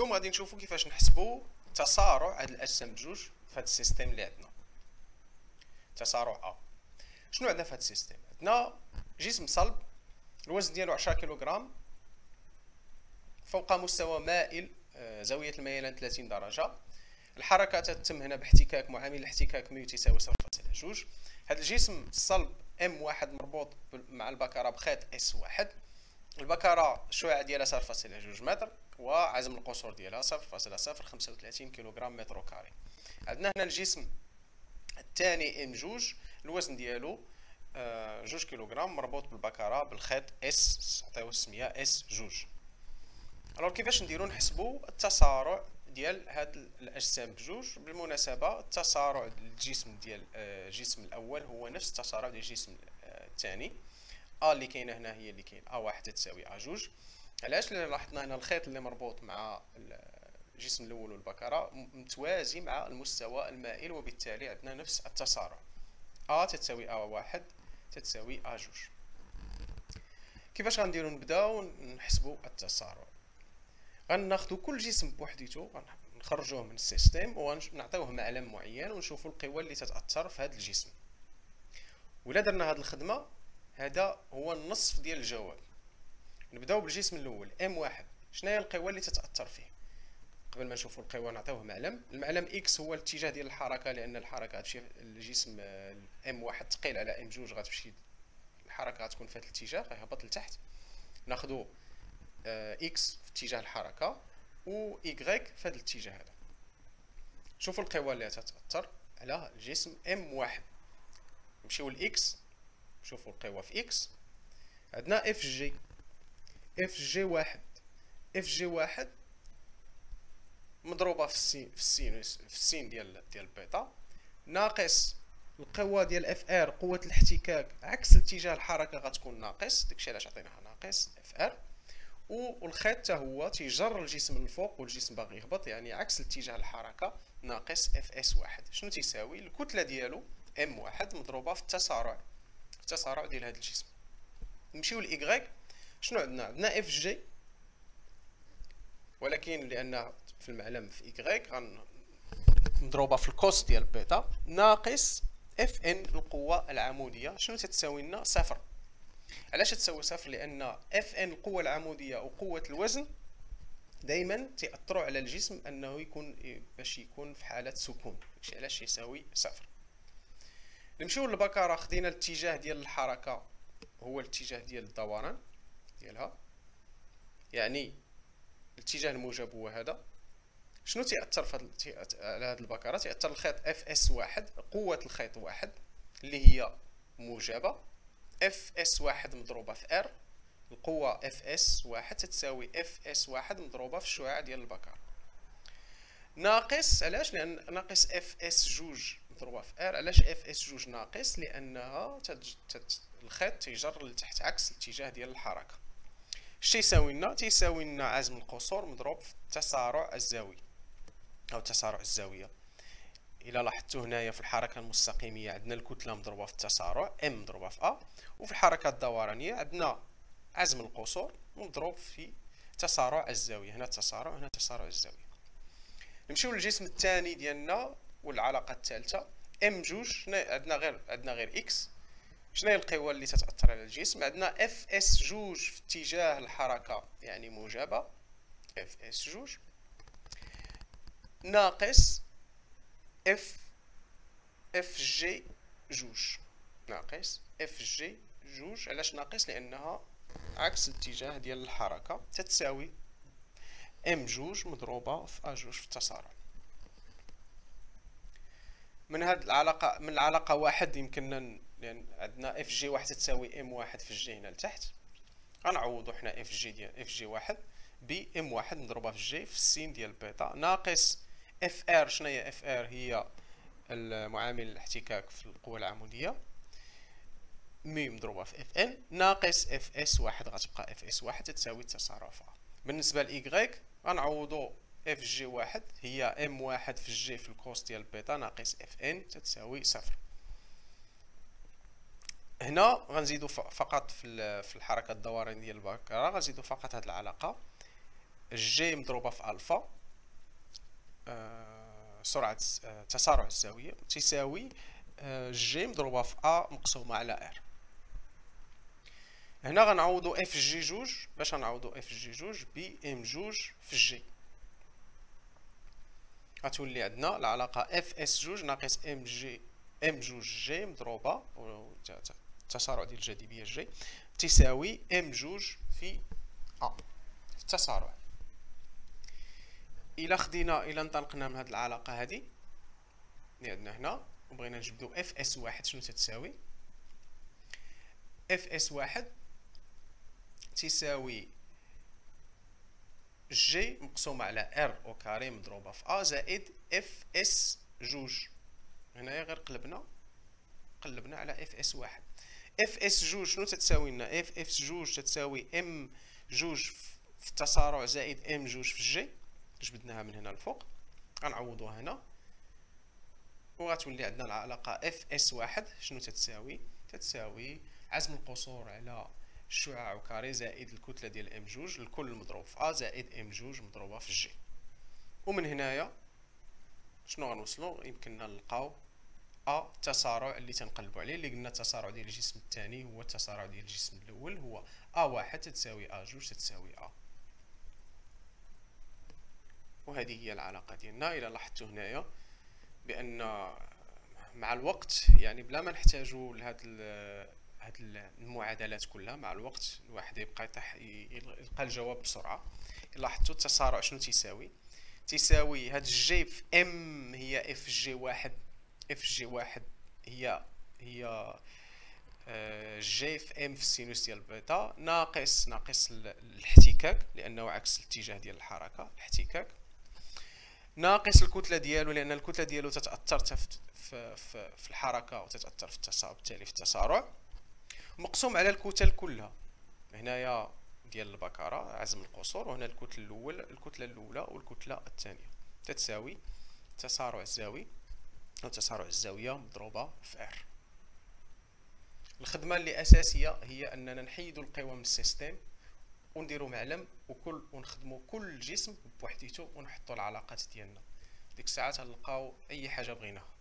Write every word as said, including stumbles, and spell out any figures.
اليوم غادي نشوفوا كيفاش نحسبوا تسارع هاد الاجسام بجوج في هاد السيستم اللي عندنا. تسارع ا شنو عندنا في هاد السيستم؟ عندنا جسم صلب الوزن ديالو عشرة كيلوغرام فوق مستوى مائل، زاويه الميلان ثلاثين درجه. الحركه تتم هنا باحتكاك معامل الاحتكاك ميو تساوي صفر فاصلة جوج. هاد الجسم الصلب ام واحد مربوط مع البكره بخيط اس واحد. البكره الشعاع ديالها صفر فاصلة جوج متر وعزم القصور ديالها صفر فاصلة صفر خمسة وثلاثين كيلوغرام متر كاري. عندنا هنا الجسم الثاني ام جوج الوزن ديالو آه جوج كيلوغرام مربوط بالبكره بالخيط اس، عطيوه السميه اس جوج. الوغ كيفاش نديرو نحسبوا التسارع ديال هاد الاجسام بجوج؟ بالمناسبه التسارع الجسم ديال الجسم الاول هو نفس التسارع ديال الجسم الثاني. ا اللي كاينه هنا هي اللي كاين ا واحد تساوي ا جوج. علاش؟ لان لاحظنا هنا الخيط اللي مربوط مع الجسم الاول والبكره متوازي مع المستوى المائل، وبالتالي عندنا نفس التسارع. ا تساوي ا واحد تساوي ا جوج. كيفاش غنديرو نبداو نحسبوا التسارع؟ غناخذوا كل جسم بوحديتو نخرجوه من السيستم ونعطيوه معلم معين ونشوفوا القوى اللي تتاثر في هذا الجسم. ولا درنا هذه الخدمه هذا هو النصف ديال الجواب. نبداو بالجسم الاول ام واحد. شنو هي القوى اللي تتاثر فيه؟ قبل ما نشوفوا القوى نعطيوه معلم. المعلم اكس هو الاتجاه ديال الحركه، لان الحركه غتمشي الجسم ام واحد ثقيل على ام جوج، غتمشي الحركه غتكون في هذا الاتجاه غيهبط لتحت. ناخذوا اكس في اتجاه الحركه و ايغريك في هذا الاتجاه هذا. شوفوا القوى اللي تتاثر على الجسم ام واحد. نمشيو لاكس، شوفوا القوى في اكس. عندنا اف جي اف جي واحد اف جي واحد مضروبه في السين في السينوس في السين ديال ديال بيتا ناقص القوه ديال اف ار قوه الاحتكاك عكس اتجاه الحركه غتكون ناقص، داكشي علاش عطيناها ناقص اف ار. والخيط حتى هو تيجر الجسم للفوق والجسم باغي يهبط، يعني عكس اتجاه الحركه ناقص اف اس واحد. شنو تيساوي؟ الكتله ديالو ام واحد مضروبه في التسارع في التسارع ديال هذا الجسم. نمشيو لايغريك. شنو عندنا؟ عندنا اف جي، ولكن لان في المعلم في ايغريك مضروبه في الكوس ديال بيتا ناقص اف ان القوه العموديه. شنو تتساوي لنا؟ صفر. علاش تساوي صفر؟ لان اف ان القوه العموديه وقوه الوزن دائما تاثروا على الجسم انه يكون باش يكون في حاله سكون، داكشي علاش يساوي صفر. نمشيو للبكره. خدينا الاتجاه ديال الحركه هو الاتجاه ديال الدوران ديالها، يعني الاتجاه الموجب هو هذا. شنو تاثر في على هذه البكره؟ تاثر الخيط اف اس واحد، قوه الخيط واحد اللي هي موجبه، اف اس واحد مضروبه في ار. القوه اف اس واحد تساوي اف اس واحد مضروبه في الشعاع ديال البكره ناقص. علاش؟ لان ناقص اف اس جوج مضروبه في ار. علاش اف اس جوج ناقص؟ لانها تج... تت... الخيط تيجر لتحت عكس الاتجاه ديال الحركه. اش تيساوي لنا؟ تيساوي لنا عزم القصور مضروب في التسارع الزاوي او تسارع الزاويه. الى لاحظتوا هنايا في الحركه المستقيميه عندنا الكتله مضروبه في التسارع ام مضروبه في ا، وفي الحركه الدورانيه عندنا عزم القصور مضروب في تسارع الزاويه. هنا التسارع هنا تسارع الزاويه. نمشيو للجسم الثاني ديالنا والعلاقه الثالثه ام جوج. عندنا غير عندنا غير اكس. شنو هي القوى اللي تتاثر على الجسم؟ عندنا اف اس جوج في اتجاه الحركه يعني موجبه اف اس جوج ناقص اف اف جي جوج ناقص اف جي جوج. علاش ناقص؟ لانها عكس الاتجاه ديال الحركه. تتساوي ام جوج مضروبه في ا جوج في التسارع. من هاد العلاقه من العلاقه واحد يمكننا، لان عندنا اف جي واحد تساوي ام واحد في الجي هنا لتحت، غنعوضو حنا اف جي ديال اف جي واحد ب ام واحد مضروبه في الجي في السين ديال بيتا ناقص اف ار. شنو هي اف ار؟ هي المعامل الاحتكاك في القوه العموديه مي مضروبه في اف ان ناقص اف اس واحد. غتبقى اف اس واحد تساوي التسارع في ا. بالنسبه لايغريك غنعوضو اف جي واحد هي ام واحد في الجي في الكوس ديال بيتا ناقص اف ان تساوي صفر. هنا غنزيدو فقط في في الحركه الدورانيه ديال البكره غنزيدو فقط هذه العلاقه جي مضروبة في ألفا آه سرعة آه تسارع الزاوية تساوي آه جي مضروبة في أ مقسومة على ار. هنا غنعوضو اف جي جوج، باش غنعوضو اف جي جوج ب ام جوج في جي، غتولي عندنا العلاقة اف اس جوج ناقص ام جي ام جوج جي مضروبة التسارع ديال الجاذبية جي تساوي ام جوج في ا في التسارع. الى خدينا الى انطلقنا من هاد العلاقة هادي اللي عندنا هنا وبغينا نجبدو اف اس واحد، شنو تتساوي؟ اف اس واحد تساوي جي مقسومة على ار او كاري مضروبة في ا زائد اف اس جوج. هنايا غير قلبنا قلبنا على اف اس واحد. اف اس جوج شنو تتساوي لنا؟ اف اس جوج تتساوي ام جوج في التسارع زائد ام جوج في جي، جبدناها من هنا الفوق غنعوضوها هنا وغتولي عندنا العلاقة اف اس واحد شنو تتساوي؟ تتساوي عزم القصور على الشعاع وكاري زائد الكتلة ديال ام جوج الكل مضروب في ا زائد ام جوج مضروبة في جي. ومن هنايا شنو غنوصلو؟ يمكننا نلقاو ا التسارع اللي تنقلبو عليه، اللي قلنا التسارع ديال الجسم الثاني هو التسارع ديال الجسم الاول، هو ا واحد تتساوي ا جوج تتساوي ا. وهذه هي العلاقة ديالنا. الى لاحظتوا هنايا بان مع الوقت يعني بلا ما نحتاجو لهاد هاد المعادلات كلها، مع الوقت الواحد يبقى يطيح يلقى الجواب بسرعة. لاحظتوا التسارع شنو تيساوي؟ تيساوي هاد الجي في ام هي اف جي واحد، اف جي واحد هي هي جي في ام في السينوس ديال بيتا ناقص ناقص الاحتكاك لانه عكس الاتجاه ديال الحركة الاحتكاك، ناقص الكتلة ديالو لان الكتلة ديالو تتأثر في في في الحركة وتتأثر في التسارع بالتالي في التسارع، مقسوم على الكتل كلها. هنايا ديال البكرة عزم القصور، وهنا الكتلة الأولى الكتلة الأولى والكتلة الثانية تتساوي التسارع الزاوي أو تسارع الزاوية مضروبة في ار. الخدمة اللي أساسية هي أننا نحيدو القوى من السيستم ونديرو معلم وكل ونخدمو كل جسم بوحديتو ونحطو العلاقات ديالنا، ديك الساعات غنلقاو أي حاجة بغيناها.